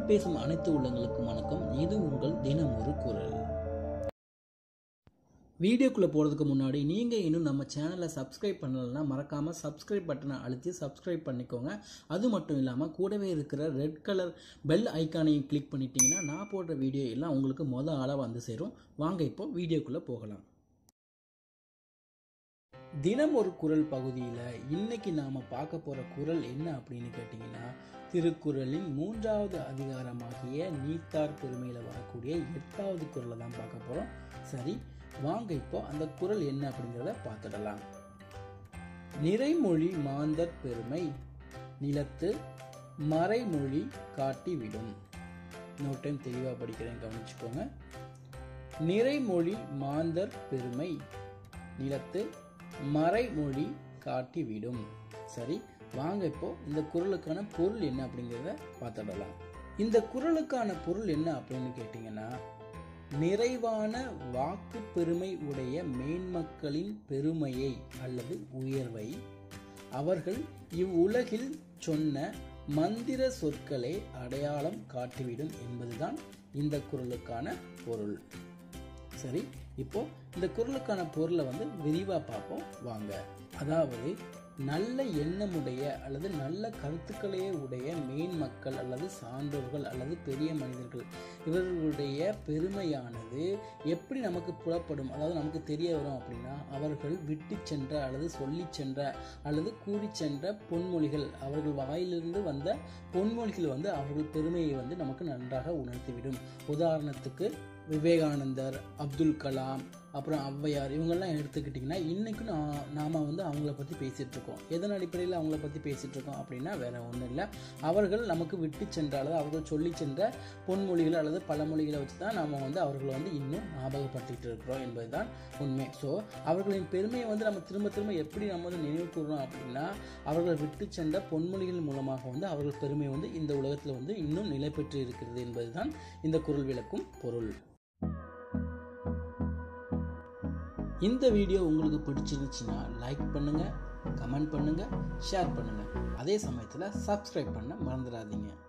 பேசும் அனைத்து உள்ளங்களுக்கும் வணக்கம். இது உங்கள் தினம் ஒரு குரல். வீடியோக்குள்ளே போகிறதுக்கு முன்னாடி நீங்கள் இன்னும் நம்ம சேனலை சப்ஸ்கிரைப் பண்ணலைன்னா மறக்காமல் சப்ஸ்கிரைப் பட்டனை அழுத்தி சப்ஸ்கிரைப் பண்ணிக்கோங்க. அது மட்டும் இல்லாமல் கூடவே இருக்கிற ரெட் கலர் பெல் ஐக்கானையும் கிளிக் பண்ணிட்டீங்கன்னா நான் போடுற வீடியோ எல்லாம் உங்களுக்கு ஆளாக வந்து சேரும். வாங்க இப்போ வீடியோக்குள்ளே போகலாம். தினம் ஒரு குரல் பகுதியில் இன்னைக்கு நாம் பார்க்க போகிற குரல் என்ன அப்படின்னு கேட்டிங்கன்னா, திருக்குறளின் 3வது அதிகாரமாகிய நீத்தார் பெருமையில் வரக்கூடிய 8வது குரலை தான் பார்க்க போகிறோம். சரி, வாங்க இப்போ அந்த குரல் என்ன அப்படிங்கிறத பார்த்துடலாம். நிறைமொழி மாந்தர் பெருமை நிலத்து மறைமொழி காட்டிவிடும். இன்னொரு டைம் தெளிவாக படிக்கிறேன், கவனிச்சுக்கோங்க. நிறைமொழி மாந்தர் பெருமை நிலத்து மறைமொழி காட்டிவிடும். சரி, வாங்க இப்போ இந்த குறளுக்கான பொருள் என்ன அப்படிங்கிறத பார்த்துடலாம். இந்த குறளுக்கான பொருள் என்ன அப்படின்னு கேட்டிங்கன்னா, நிறைவான வாக்கு பெருமை உடைய மேன்மக்களின் பெருமையை அல்லது உயர்வை அவர்கள் இவ்வுலகில் சொன்ன மந்திர சொற்களை அடையாளம் காட்டிவிடும் என்பதுதான் இந்த குறளுக்கான பொருள். சரி, இப்போ இந்த குறளுக்கான பொருளை விரிவாக பார்ப்போம் வாங்க. அதாவது, நல்ல எண்ணமுடைய அல்லது நல்ல கருத்துக்களையே உடைய மேன்மக்கள் அல்லது சான்றோர்கள் அல்லது பெரிய மனிதர்கள் இவர்களுடைய பெருமையானது எப்படி நமக்கு புலப்படும், அதாவது நமக்கு தெரிய வரும் அப்படின்னா, அவர்கள் விட்டு சென்ற அல்லது சொல்லி சென்ற அல்லது கூறி சென்ற பொன்மொழிகள், அவர்கள் வாயிலிருந்து வந்த பொன்மொழிகள் அவர்கள் பெருமையை நமக்கு நன்றாக உணர்த்திவிடும். உதாரணத்துக்கு விவேகானந்தர், அப்துல் கலாம், அப்புறம் ஔவையார், இவங்கெல்லாம் எடுத்துக்கிட்டிங்கன்னா இன்றைக்கும் நாம் அவங்கள பற்றி பேசிகிட்டு இருக்கோம். எதன் அடிப்படையில் அவங்கள பற்றி பேசிகிட்டு இருக்கோம் அப்படின்னா வேறு ஒன்றும் இல்லை, அவர்கள் நமக்கு விட்டு சென்ற அல்லது அவர்கள் சொல்லி சென்ற பொன்மொழிகள் அல்லது பழமொழிகளை வச்சு தான் நாம் அவர்களை இன்னும் ஞாபகப்படுத்திகிட்டு இருக்கிறோம் என்பது தான் உண்மை. ஸோ அவர்களின் பெருமையை நம்ம திரும்ப திரும்ப எப்படி நம்ம நினைவு கூறுறோம் அப்படின்னா, அவர்கள் விட்டு சென்ற பொன்மொழிகள் மூலமாக அவர்கள் பெருமை இந்த உலகத்தில் இன்னும் நிலை பெற்று இருக்கிறது என்பது தான் இந்த குறள் விளக்கும் பொருள். இந்த வீடியோ உங்களுக்கு பிடிச்சிருந்துச்சுன்னா லைக் பண்ணுங்கள், கமெண்ட் பண்ணுங்கள், ஷேர் பண்ணுங்கள். அதே சமயத்தில் சப்ஸ்கிரைப் பண்ண மறந்துடாதீங்க.